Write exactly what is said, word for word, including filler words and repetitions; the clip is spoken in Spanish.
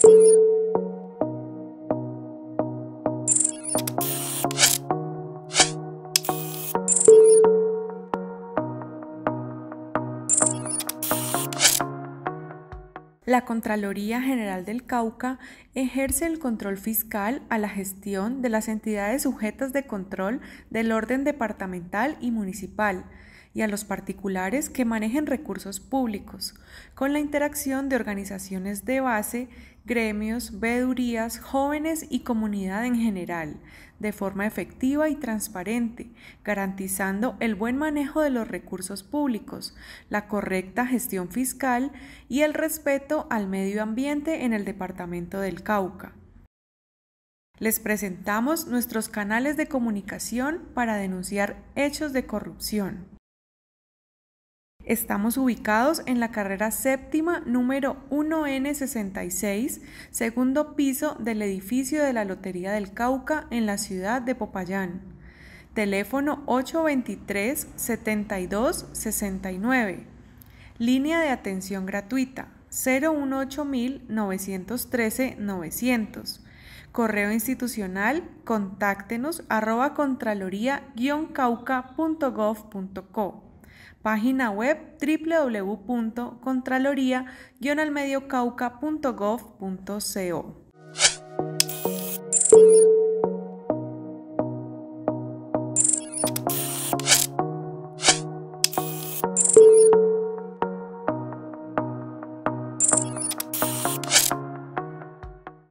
La Contraloría General del Cauca ejerce el control fiscal a la gestión de las entidades sujetas de control del orden departamental y municipal y a los particulares que manejen recursos públicos, con la interacción de organizaciones de base, gremios, veedurías, jóvenes y comunidad en general, de forma efectiva y transparente, garantizando el buen manejo de los recursos públicos, la correcta gestión fiscal y el respeto al medio ambiente en el departamento del Cauca. Les presentamos nuestros canales de comunicación para denunciar hechos de corrupción. Estamos ubicados en la carrera séptima número uno ene sesenta y seis, segundo piso del edificio de la Lotería del Cauca en la ciudad de Popayán. Teléfono ocho veintitrés, setenta y dos, sesenta y nueve. Línea de atención gratuita cero dieciocho mil novecientos trece novecientos. Correo institucional contáctenos arroba contraloría guion cauca punto gov punto co. Página web doble u doble u doble u punto contraloría guion al medio cauca punto gov punto co.